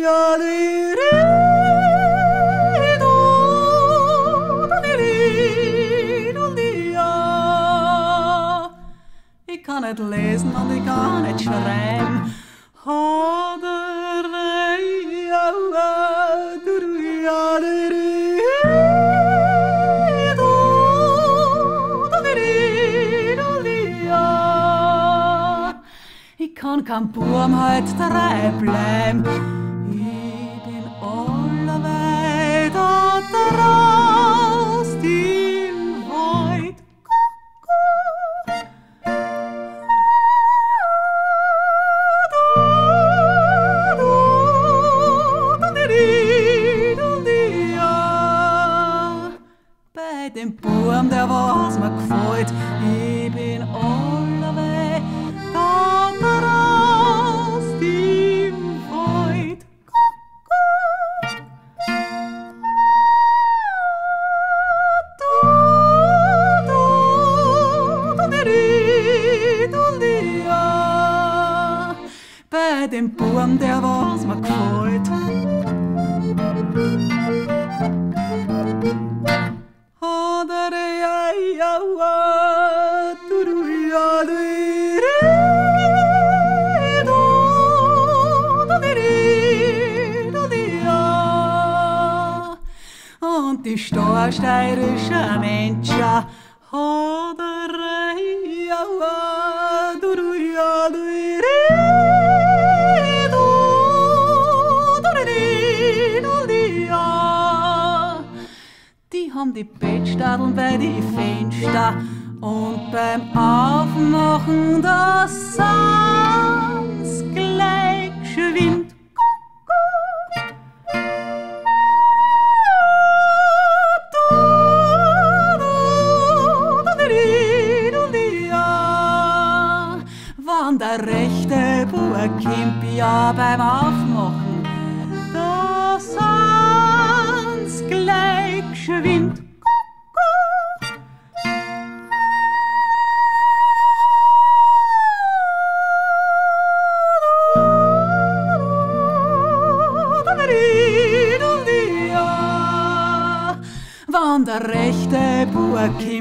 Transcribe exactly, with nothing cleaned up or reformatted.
Ich kann nicht lesen und ich kann nicht schreiben. Ich kann kein Burm heut drei bleiben. Ich bin allerweit da draußen im Wald. Bei dem Burm, der was mir gefällt, ich bin allerweit da draußen im Wald. Bei dem Burm, der was mir gefällt. Und die steirische Mensch, ja, die haben die Bettstadeln bei die Fenster und beim Aufmachen das Sans gleich schwimmt. Wann der rechte Bub kommt, ja beim Aufmachen das Sans gleich schwimmt. Wann der rechte Bub kommt,